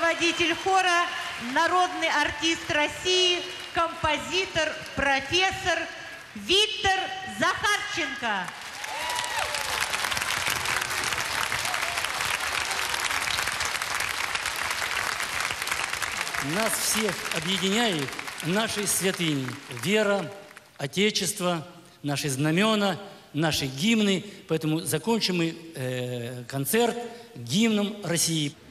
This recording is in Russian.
руководитель хора, народный артист России, композитор, профессор Виктор Захарченко. Нас всех объединяет наши святыни, вера, Отечество, наши знамена, наши гимны. Поэтому закончим мы концерт гимном России.